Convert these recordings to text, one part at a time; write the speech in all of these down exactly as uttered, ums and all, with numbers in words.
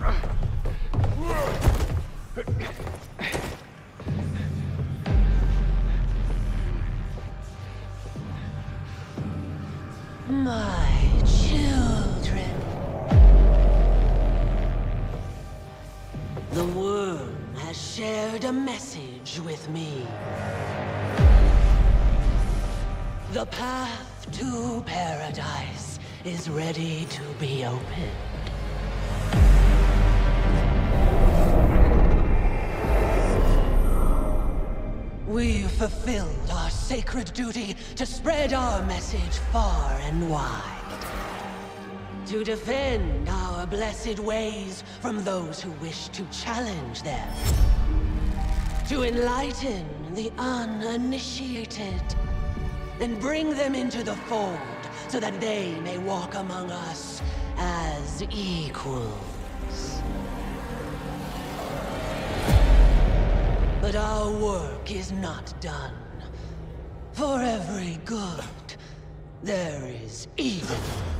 My children. The worm has shared a message with me. The path to paradise is ready to be opened. We've fulfilled our sacred duty to spread our message far and wide. To defend our blessed ways from those who wish to challenge them. To enlighten the uninitiated. And bring them into the fold so that they may walk among us as equals. But our work is not done. For every good, there is evil.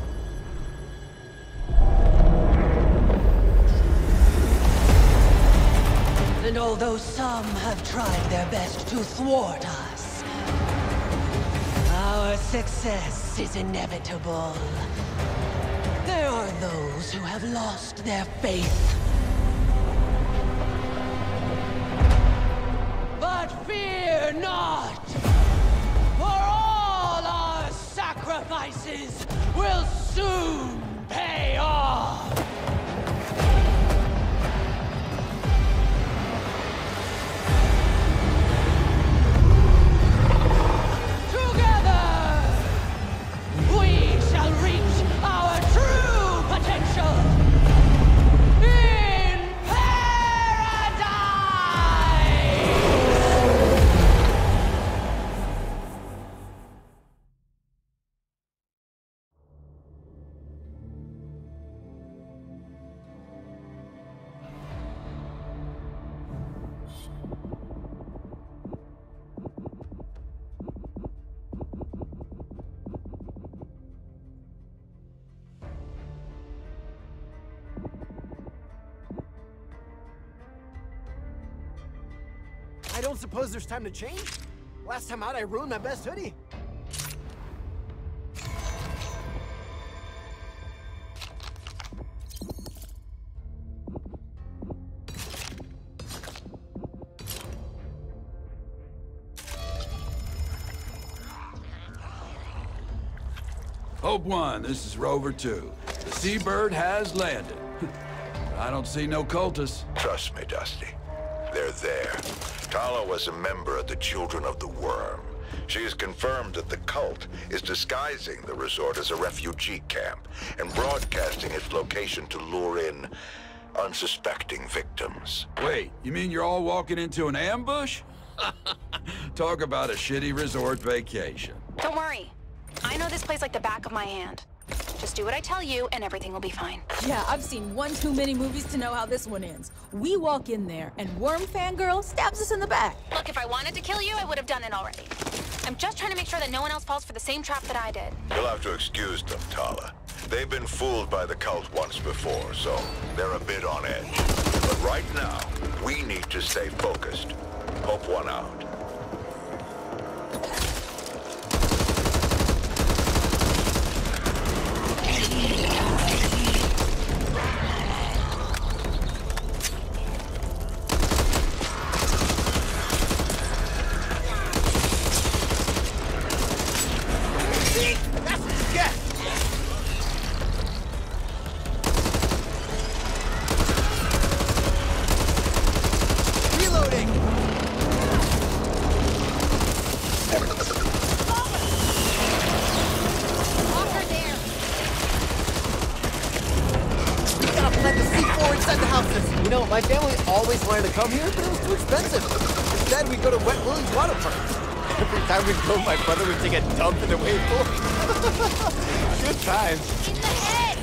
And although some have tried their best to thwart us, our success is inevitable. There are those who have lost their faith. But fear not! For all our sacrifices will soon pay off! I don't suppose there's time to change? Last time out, I ruined my best hoodie. Hope One, this is Rover Two. The Seabird has landed. I don't see no cultists. Trust me, Dusty. They're there. Tala was a member of the Children of the Worm. She has confirmed that the cult is disguising the resort as a refugee camp and broadcasting its location to lure in unsuspecting victims. Wait, you mean you're all walking into an ambush? Talk about a shitty resort vacation. Don't worry. I know this place like the back of my hand. Just do what I tell you, and everything will be fine. Yeah, I've seen one too many movies to know how this one ends. We walk in there, and Worm Fangirl stabs us in the back. Look, if I wanted to kill you, I would have done it already. I'm just trying to make sure that no one else falls for the same trap that I did. You'll have to excuse them, Tala. They've been fooled by the cult once before, so they're a bit on edge. But right now, we need to stay focused. Hope One out. My family always wanted to come here, but it was too expensive. Instead, we go to Wet Willie's water park. Every time we go, my brother would take a dump in the wave pool. Good times. In the head!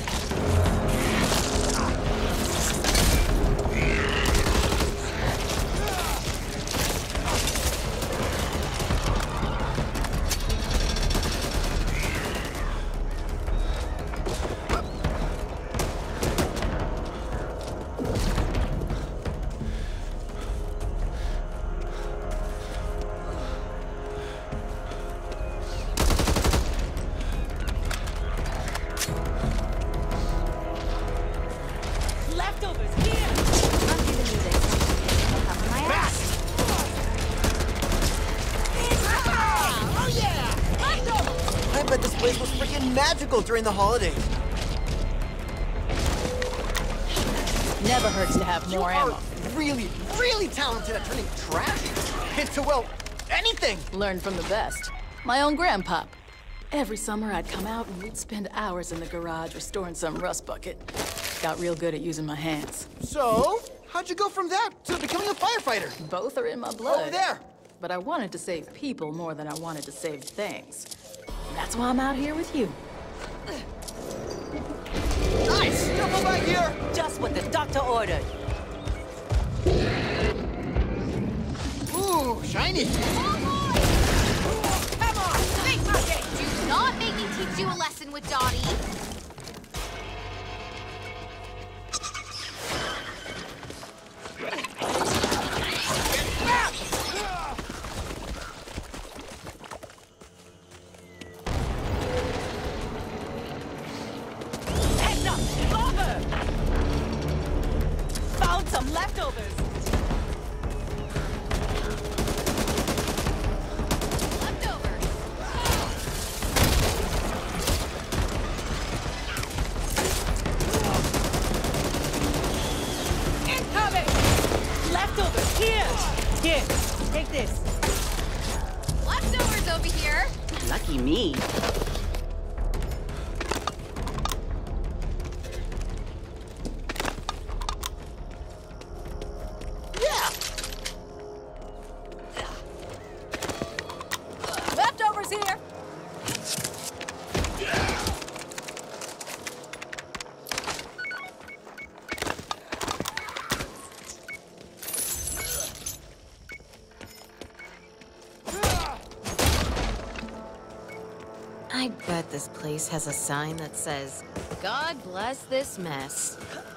magical during the holidays. Never hurts to have more you are ammo. really, really talented at turning trash into, well, anything. Learn from the best. My own grandpop. Every summer I'd come out and we'd spend hours in the garage restoring some rust bucket. Got real good at using my hands. So, how'd you go from that to becoming a firefighter? Both are in my blood. Over there. But I wanted to save people more than I wanted to save things. And that's why I'm out here with you. Nice! Come back here! Just what the doctor ordered. Ooh, shiny! Come on, big bucket! Do not make me teach you a lesson with Dottie. Heads up! Over! Found some leftovers. Leftovers. Incoming! Leftovers, here! Here, take this. Leftovers over here. Lucky me. Yeah! Leftovers here! I bet this place has a sign that says, God bless this mess.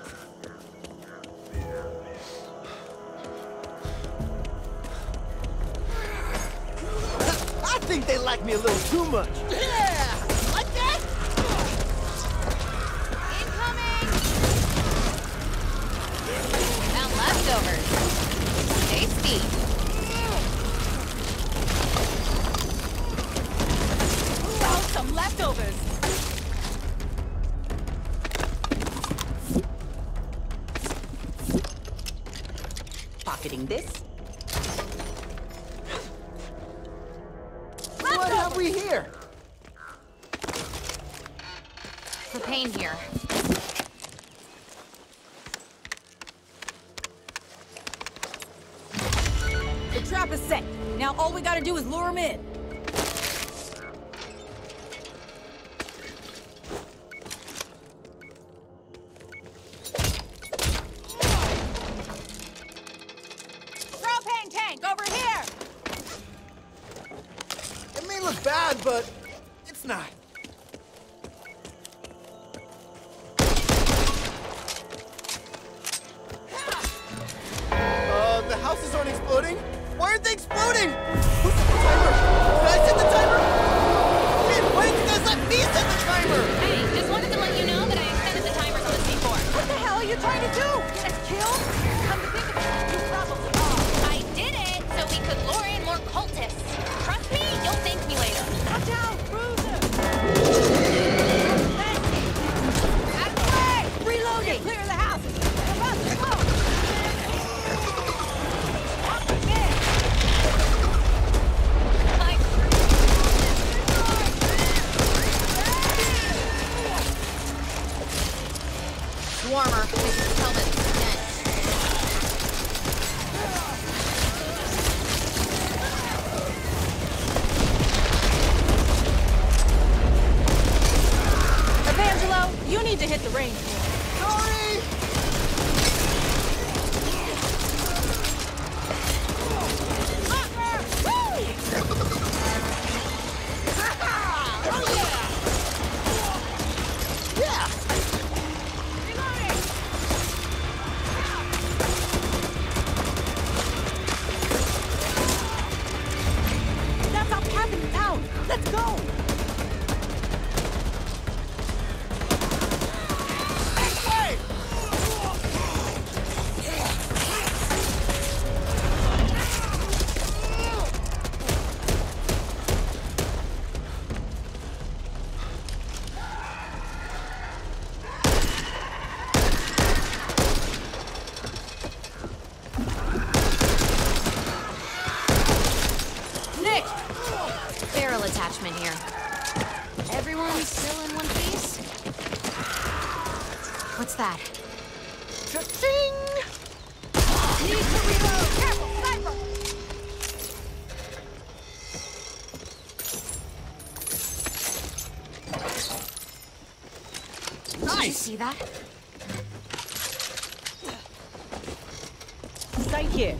I think they like me a little too much. Yeah! Like that? Incoming. Found leftovers. Tasty. Found some leftovers. Pocketing this. What have we here? Propane here. The trap is set. Now all we gotta do is lure him in. Propane tank over here! It may look bad, but it's not. Uh, the houses aren't exploding? Why aren't they exploding? Who set the timer? Did I set the timer? Shit, why didn't you guys let me set the timer? Hey, just wanted to let you know that I extended the timers on the C four. What the hell are you trying to do? Get us killed? Come to think of it, you probably are. I did it so we could lure in more cultists. Trust me, you'll thank me later. Watch out, Bruiser! Out of the way. Reloading! Clear the houses! We're about to blow! Like, Warmer. Tell them. Evangelo, you need to hit the range more. Sorry! Yeah! That's our cabin in town! Let's go! Hey! What's that? Cha-ching! Need to reload! Careful, sniper! Did you Nice! see that? Sight here.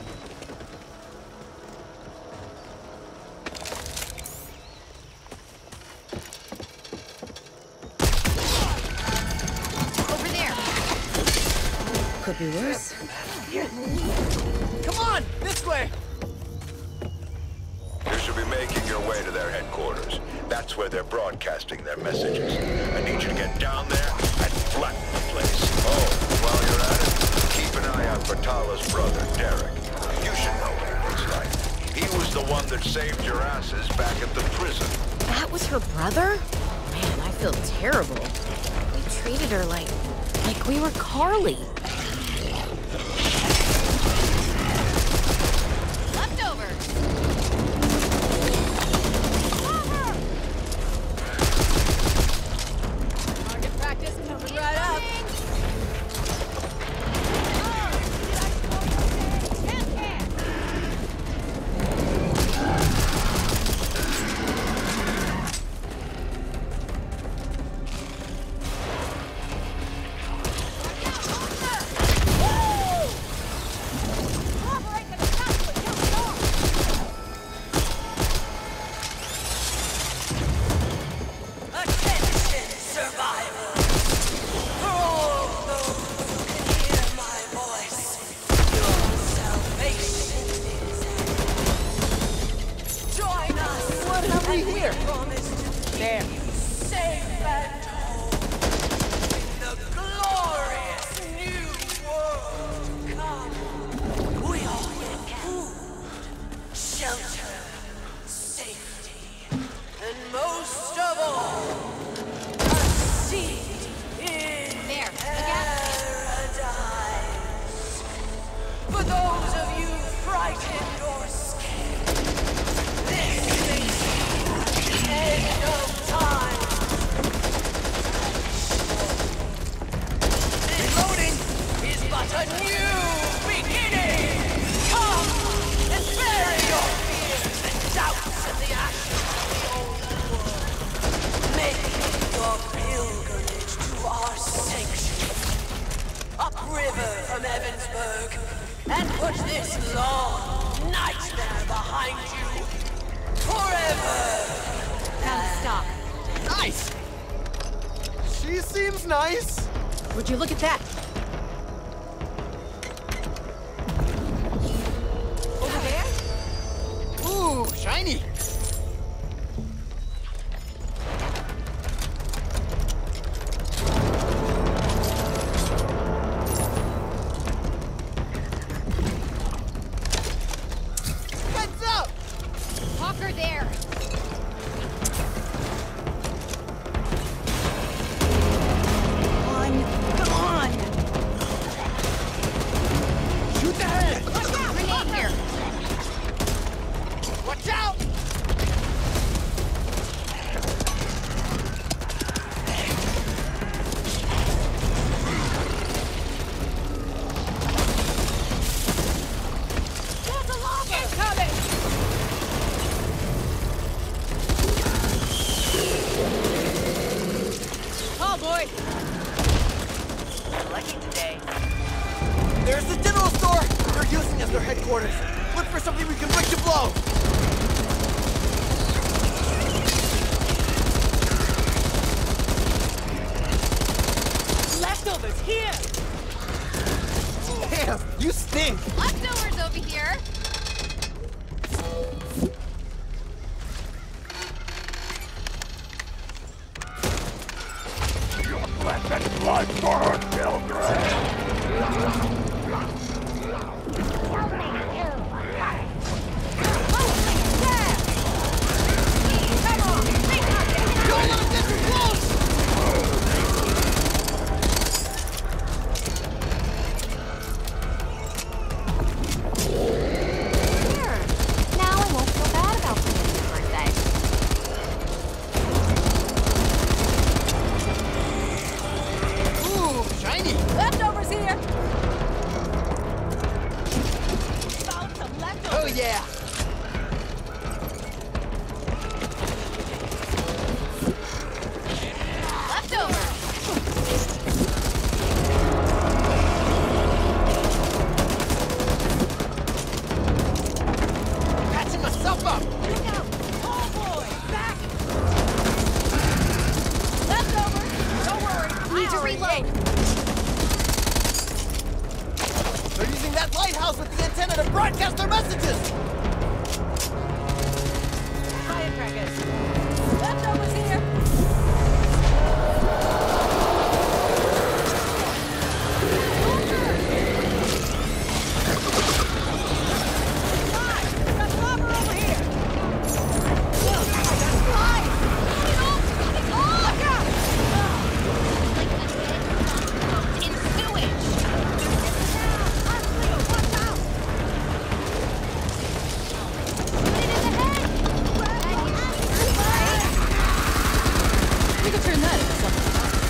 Over there. Could be worse. Come on, this way! You should be making your way to their headquarters. That's where they're broadcasting their messages. I need you to get down there and flatten the place. Oh, while you're at it, keep an eye out for Tala's brother, Derek. You should know what he looks like. He was the one that saved your asses back at the prison. That was her brother? Man, I feel terrible. We treated her like... like we were Carly. Leftovers! Target practice coming right up. Attention, survivors! For all those who can hear my voice, your salvation is at hand. Join us! What have we and here? promise to keep There. you safe and whole in the glorious new world come. We all get food, shelter, safety, and most of all, a seat in There, paradise. For those of you frightened or scared, this may be the end of time. This loading is but a new beginning. Come and bury your fears and doubts in the ashes of the old world. Make your pilgrimage to our sanctuary, upriver from Evansburg, and put this long nightmare behind you forever. Now stop. Nice! She seems nice. Would you look at that? Over there? Ooh, shiny! Heads up! Walker there! Come on! Shoot the head! Watch out! Grenade here! Watch out! There's a lava! Incoming! Tall boy! Lucky today. There's the general store! They're using as their headquarters. Look for something we can bring to blow! Leftovers here! Damn, you stink! Leftovers over here! Now I won't feel bad about forgetting your birthday. Ooh, yeah! Leftover! Patching myself up! Look out! Oh boy! Back! Leftover! Don't worry! Need to reload! They're using that lighthouse with the antenna to broadcast their messages! Firecrackers! Leftovers here! We could turn that into something.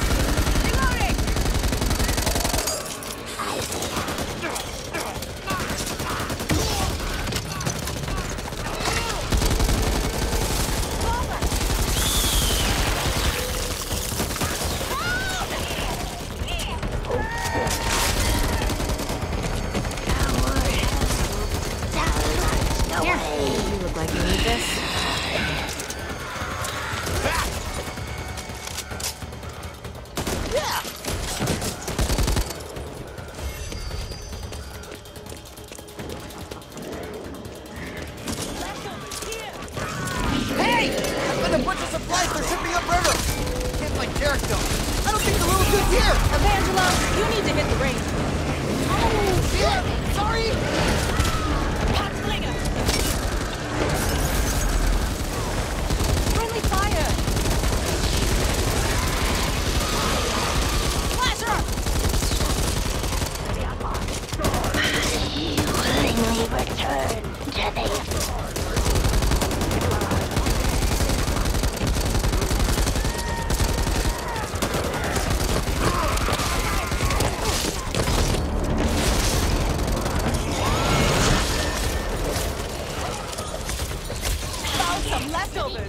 Here, you look like you need this. Yeah! Hey! I've got a bunch of supplies they're shipping upriver! Can't find Jericho. I don't think the little dude's here! Angela, you need to hit the range. Oh, shit! Sorry! Friendly fire! Flasher! Willingly return to the... Found some leftovers!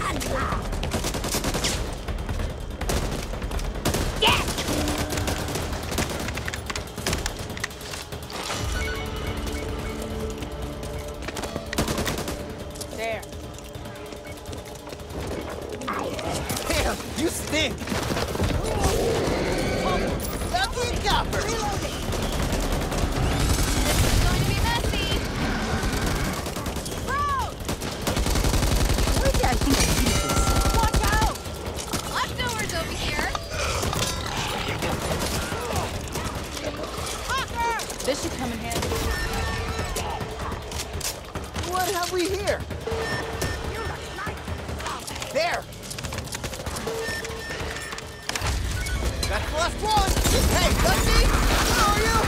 There. Damn, you stink! That's the copper! It's going to be messy! Road! Where did I think I needed this? Watch out! Leftovers over here! Fucker! This should come in handy. What have we here? There! That's the last one! Hey, Dusty! How are you?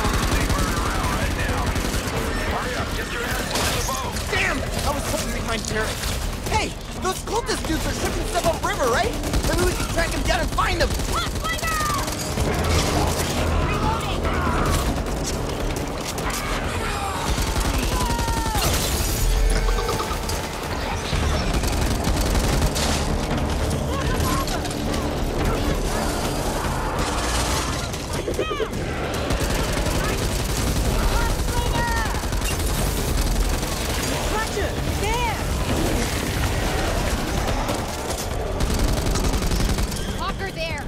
Damn! I was hoping we'd find Jared. Hey! Those cultist dudes are shipping stuff upriver, right? Maybe we can track him down and find him! Walker there!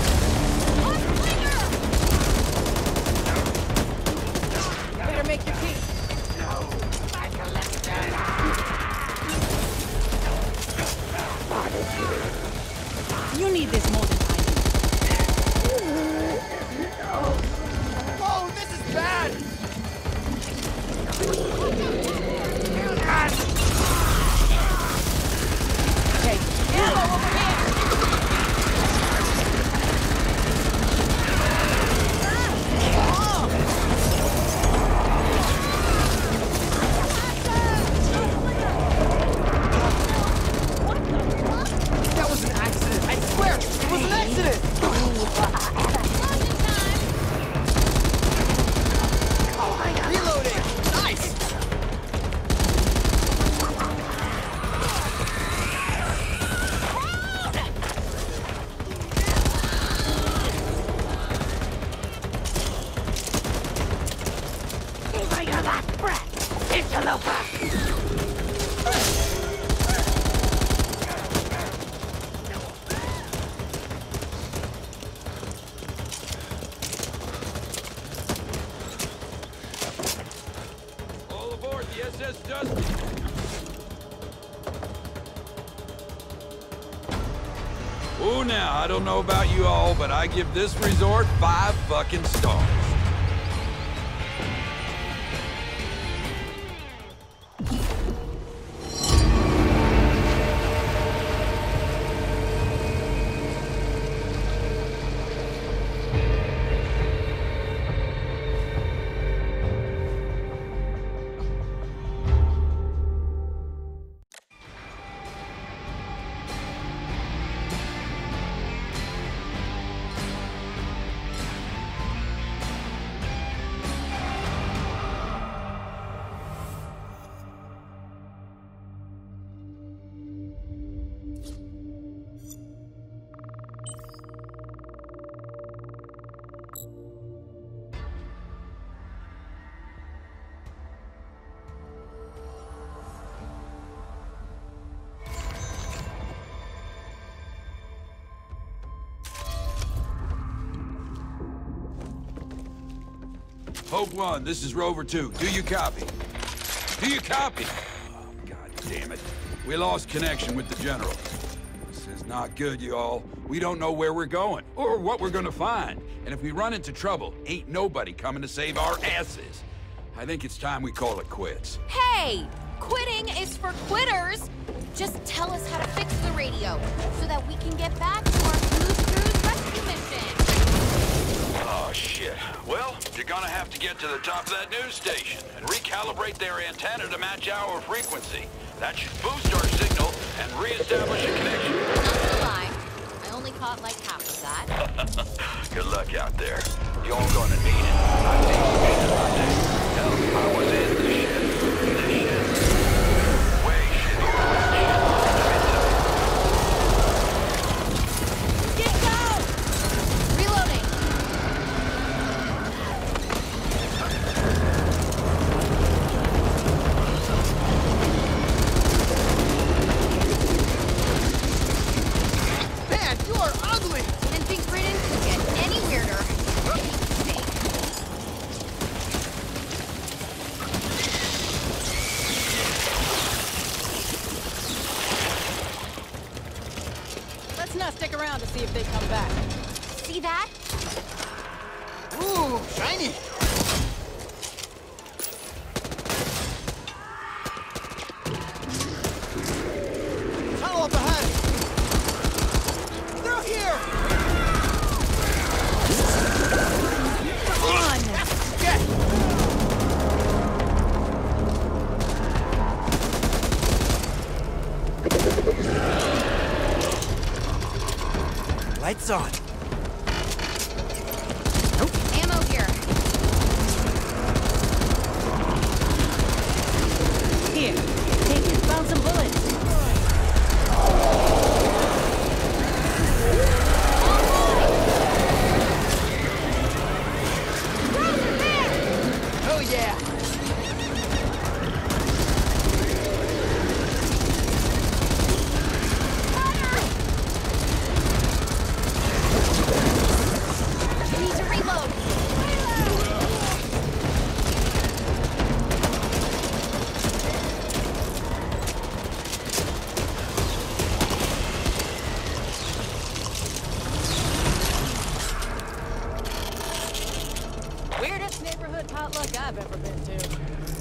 Better make your peace. your last breath, interloper! All aboard the S S Dusty. Ooh, now, I don't know about you all, but I give this resort five fucking stars. Hope one, this is Rover two. Do you copy? Do you copy? Oh, God damn it. We lost connection with the General. This is not good, y'all. We don't know where we're going, or what we're gonna find. And if we run into trouble, ain't nobody coming to save our asses. I think it's time we call it quits. Hey! Quitting is for quitters! Just tell us how to fix the radio, so that we can get back to our Blues Cruise rescue mission! Oh, shit. Well, you're gonna have to get to the top of that news station and recalibrate their antenna to match our frequency. That should boost our signal and re-establish a connection. Not gonna lie, I only caught like half of that. Good luck out there. You're gonna need it. I've seen speakers out there. Hell, I was in the shit. The shit. Way shittier than that shit. Let me tell you. Get down! Reloading! Man, you are ugly! Didn't think Britain could get any weirder. Let's not stick around to see if they come back. See that? Ooh, shiny! Tunnel up ahead! They're here! Come on! Get! Lights on. Ammo here. Here, take it. Found some bullets. Oh yeah! Need to reload. Weirdest neighborhood potluck I've ever been to.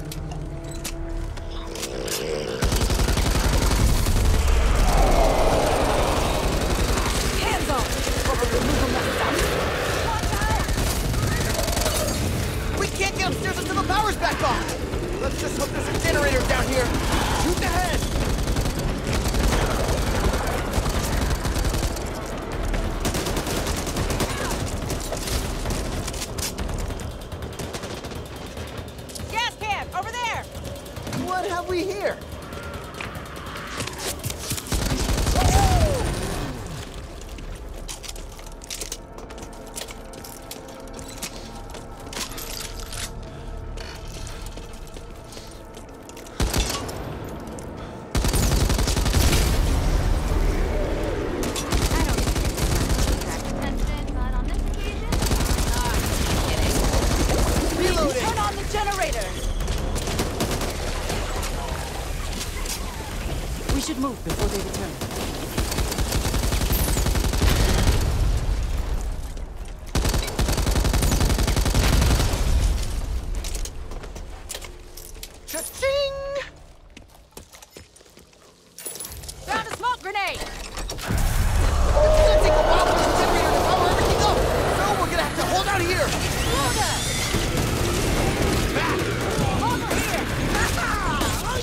Hands off! We can't get upstairs until the power's back on! Let's just hope there's a generator down here! Shoot ahead! Gas can! Over there! What have we here? should move before they return. Cha-ching! Found a smoke grenade! It's gonna take a while for the generator to power everything up! So we're gonna have to hold out here! Back! Over here! Oh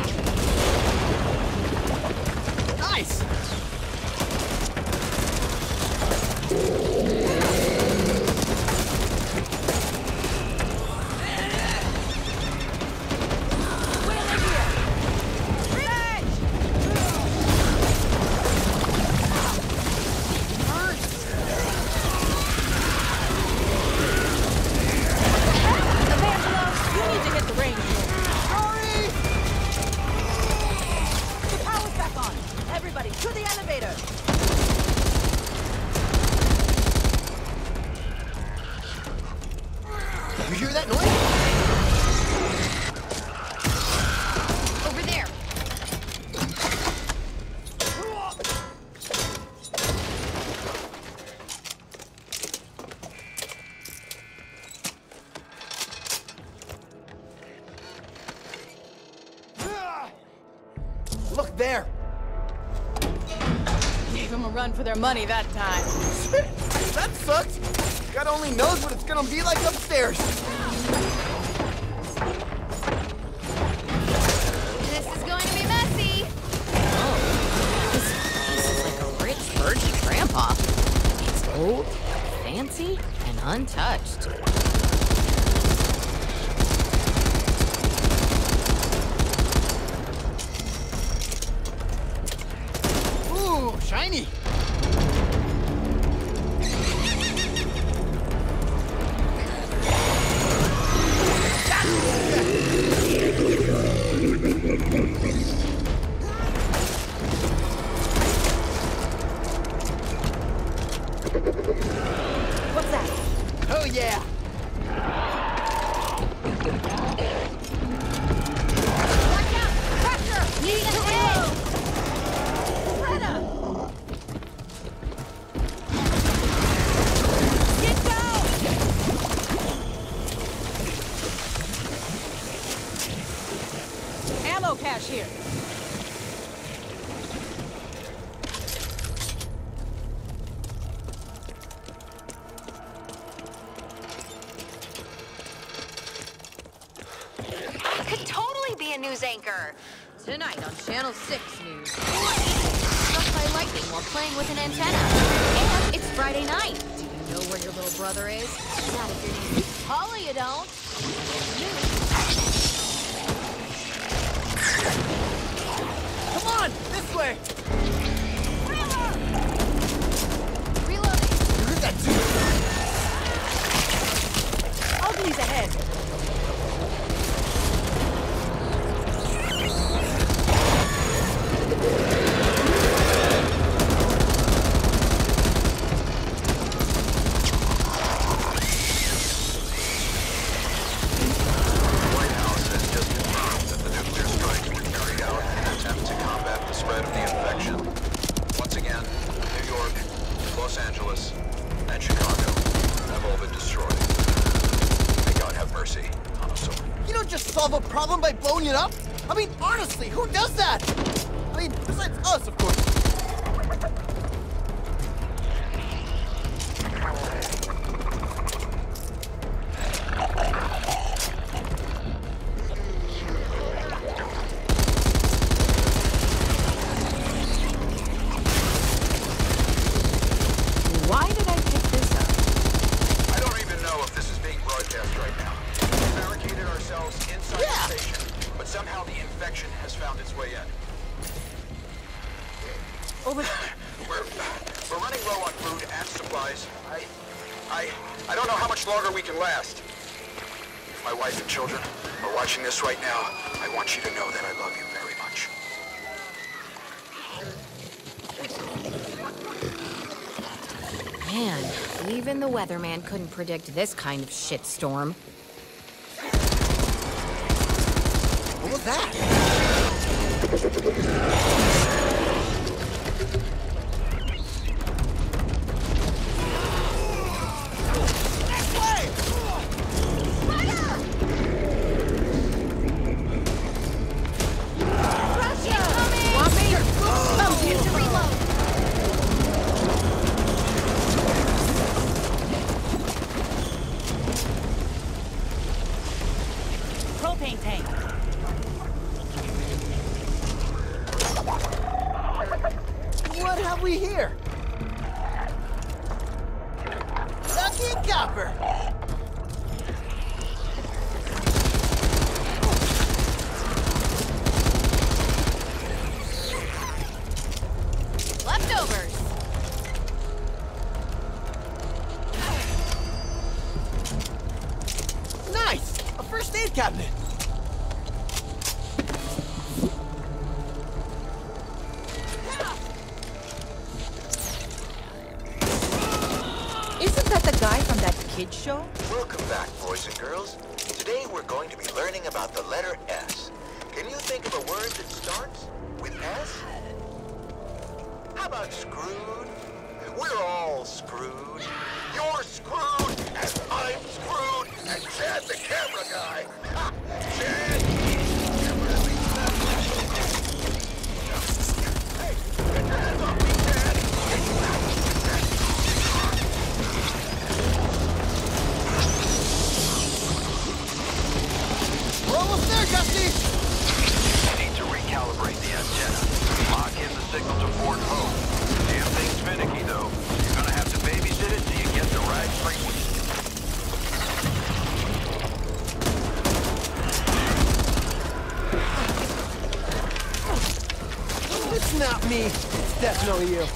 yeah! Nice! To the elevator! You hear that noise? Over there. Look there! Gave them a run for their money that time. That sucked! God only knows what it's gonna be like upstairs! This is going to be messy. This place is like a rich virgin grandpa. It's old, fancy, and untouched. Ooh, shiny! What's that? Oh yeah! Watch out! Pressure! Need a head! Greta! Get down! Ammo cache here. Could totally be a news anchor. Tonight on Channel six News. Struck by lightning while playing with an antenna. And it's Friday night. Do you know where your little brother is? Not if your name is Paula, you don't. Come on! This way! Reloading. You heard that too? Ugly's ahead. White House has just confirmed that the nuclear strikes were carried out in an attempt to combat the spread of the infection. Once again, New York, Los Angeles, and Chicago have all been destroyed. May God have mercy on us all. You don't just solve a problem by blowing it up! I mean, honestly, who does that? I mean, besides us, of course. Why did I pick this up? I don't even know if this is being broadcast right now. We barricaded ourselves inside Yeah. the station, but somehow the infection has found its way in. Over. We're, we're running low on food and supplies. I, I, I don't know how much longer we can last. If my wife and children are watching this right now, I want you to know that I love you very much. Man, even the weatherman couldn't predict this kind of shitstorm. What was that? propane tank. What have we here? Lucky copper! Leftovers. Nice! A first aid cabinet! Isn't that the guy from that kid's show? Welcome back, boys and girls. Today we're going to be learning about the letter S. Can you think of a word that starts with S? How about screwed? We're all screwed. You're screwed, and I'm screwed, and Chad the camera guy. Ha! Chad! Hey, get your hands off me, Chad! We're almost there, Gusty! Need to recalibrate the antenna. Lock in the signal to Fort Hope. Damn thing's finicky, though. You're gonna have to babysit it till you get the right frequency. It's not me. It's definitely you.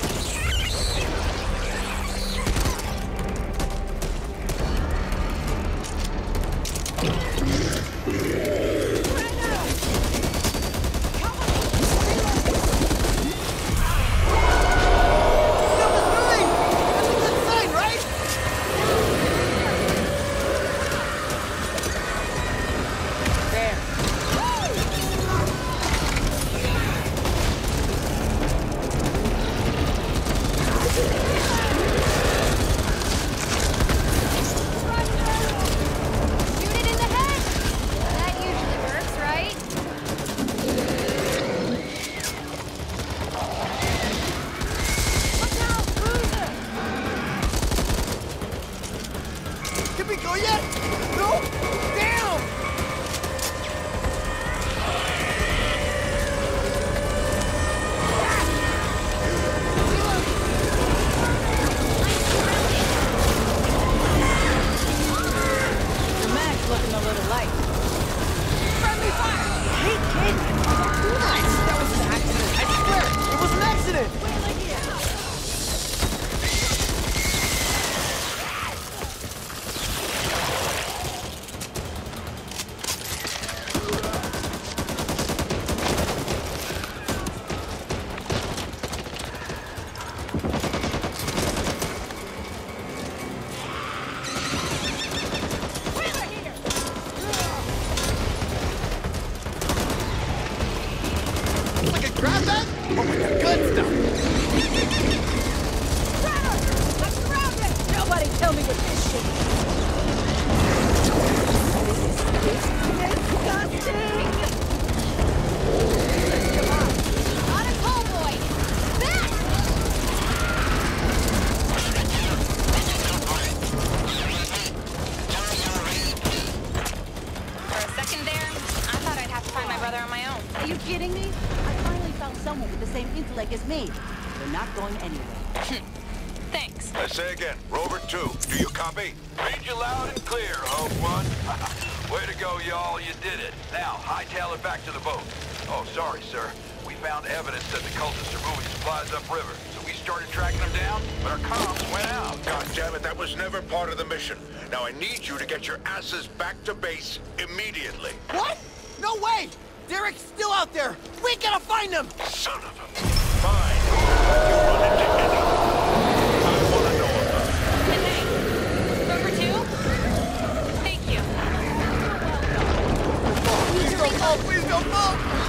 As me. They're not going anywhere. Thanks. I say again, Rover two, do you copy? Read you loud and clear, Hope One. Way to go, y'all. You did it. Now, hightail it back to the boat. Oh, sorry, sir. We found evidence that the cultists are moving supplies upriver, so we started tracking them down, but our comms went out. God damn it, that was never part of the mission. Now I need you to get your asses back to base immediately. What? No way! Derek's still out there! We gotta find him! Son of a... Fine. You run into any. I want to know about it. And hey, Rover two? Thank you. Please don't fall! Please don't fall!